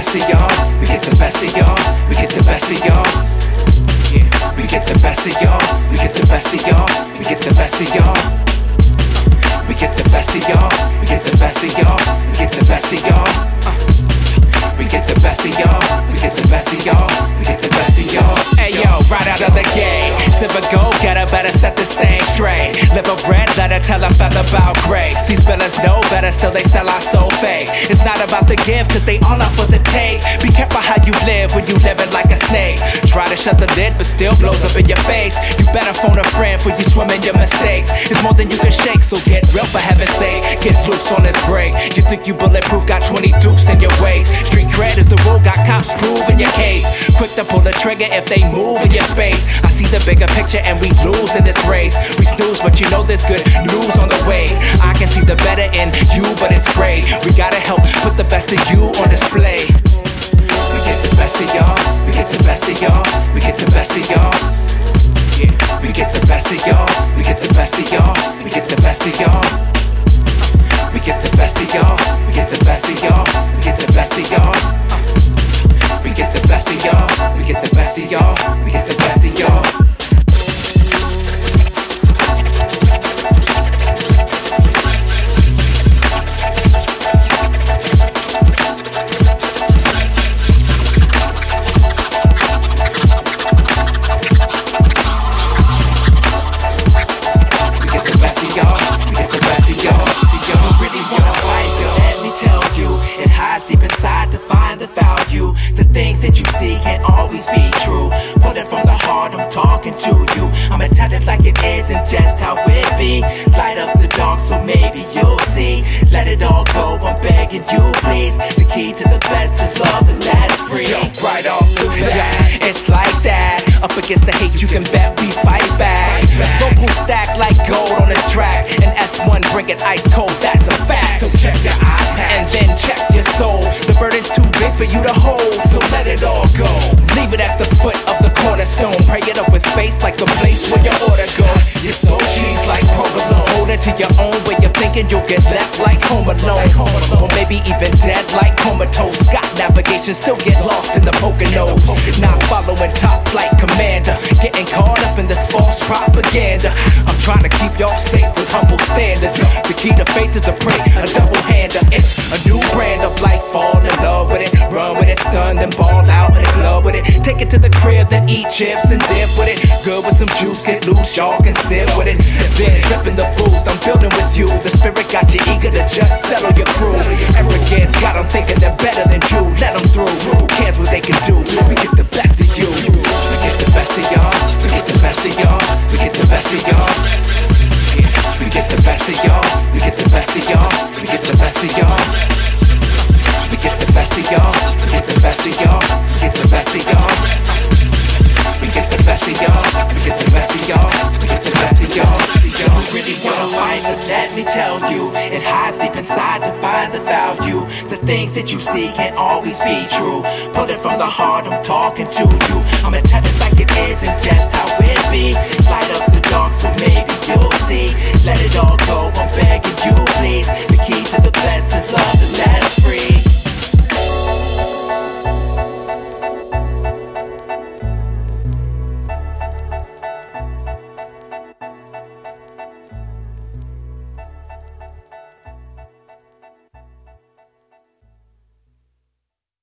best of y'all. We get the best of y'all. We get the best of y'all. Yeah, we get the best of y'all. We get the best of y'all. We get the best of y'all. We get the best of y'all. We get the best of y'all. We get the best of y'all. We get the best of y'all. We get the best of y'all. We get the best of y'all. Hey yo, right out of the gate, Sivion go-getter, better set this thing straight. Live a red letter, tell a fella about grace. These fellas know better, still they sell our soul fake. It's not about the give, cause they all out for the take. Be careful how you live when you living like a snake. Try to shut the lid, but still blows up in your face. You better phone a friend for you swim in your mistakes. It's more than you can shake, so get real for heaven's sake. Get loose on this break. You think you bulletproof, got 20 dukes in your waist. Street cred is the rule, got cops proving your case. Quick to pull the trigger if they move in your space. I see the bigger picture and we lose in this race. We snooze, but you know there's good news on the way. I can see the better in you, but it's great. We gotta help put the best of you on display. We get the best of y'all. We get the best of y'all. We get the best of y'all. Yeah, we get the best of y'all. We get the best of y'all. We get the best of y'all. We get the best of y'all. We get the best of y'all. We get the best of y'all. We get the best of y'all. We get the best of y'all. We get the best of y'all. Be true, pull it from the heart, I'm talking to you. I'ma tell it like it is and just how it be. Light up the dark so maybe you'll see. Let it all go, I'm begging you please. The key to the best is love and that's free. Jump right off the bat, it's like that. Up against the hate you can bet we fight back. Vocals stack like gold on this track. And S1 bring it ice cold, that's a fact. So check your iPad and then check your soul. The burden's too big for you to hold, so let it all go. Leave it at the foot of the cornerstone. Pray it up with faith like the place where your order go. You're so cheese like provolone. Hold it to your own way of thinking, you'll get left like home alone. Or maybe even dead like comatose. Got navigation, still get lost in the Poconos. Not following top flight commander. Getting caught up in this false propaganda. I'm trying to keep y'all safe with humble standards. The key to faith is to pray, a double-hander. It's a new brand of life, fall in love with it. Run with it, stun, then ball out in the club with it. Take it to the crib, then eat chips and dip with it. Good with some juice, get loose, y'all can sit with it. Then rip in the booth, I'm building with you. The spirit got you eager to just settle your crew. Arrogance got them thinking they're better than you. Let them through, who cares what they can do? We get the best of you. We get the best of y'all. We get the best of y'all. We get the best of y'all. We get the best of y'all. We get the best of y'all. We get the best of y'all. We get the best of y'all. We get the best of y'all. We get the best of y'all. We get the best of y'all. We get the best of y'all. We get the best of y'all. You really wanna fight, but let me tell you, it hides deep inside to find the value. The things that you see can't always be true. Pull it from the heart, I'm talking to you. I'ma tell it like it is and just how it